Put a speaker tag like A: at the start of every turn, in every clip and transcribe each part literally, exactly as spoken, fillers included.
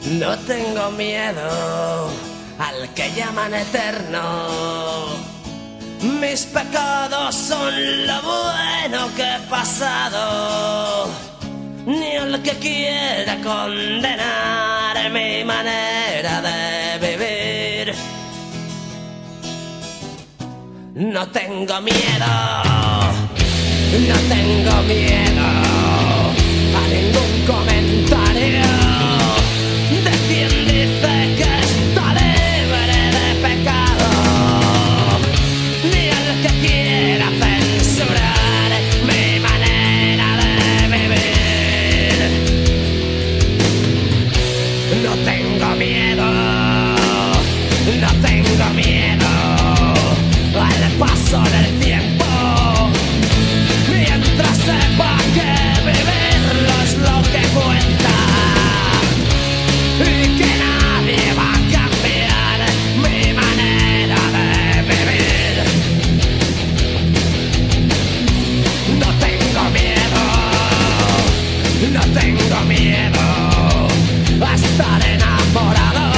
A: No tengo miedo al que llaman eterno. Mis pecados son lo bueno que he pasado, ni al que quiera condenar mi manera de vivir. No tengo miedo, no tengo miedo a ningún comentario de quien dice que está libre de pecado, ni al que quiera censurar mi manera de vivir. No tengo miedo, no tengo miedo al paso del tiempo, mientras sepa que vivirlo es lo que cuenta y que nadie va a cambiar mi manera de vivir. No tengo miedo, no tengo miedo a estar enamorado.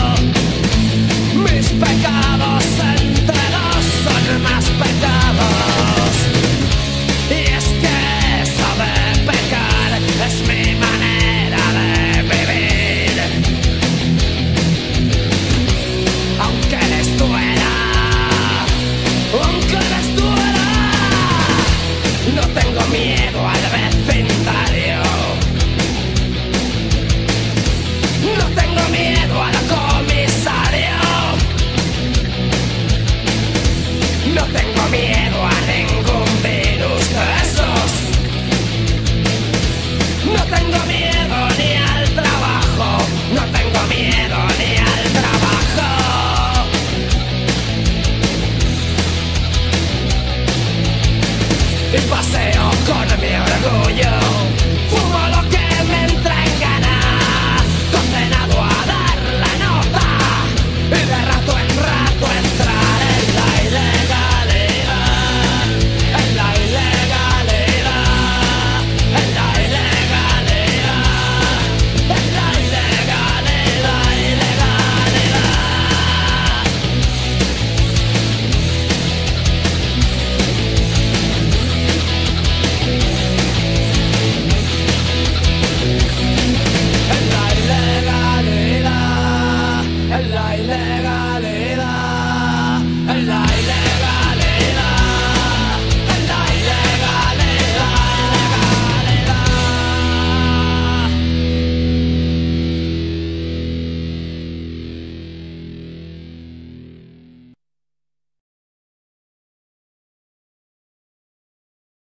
A: Mis pecados entre dos son más pecados, y es que eso de pecar es mi manera de vivir. Aunque les duela, aunque les duela, no tengo miedo al vecindario, no tengo miedo al comisario, no tengo miedo a ningún virus de esos, no tengo miedo ni al trabajo, no tengo miedo ni al trabajo. Y paseo con mi orgullo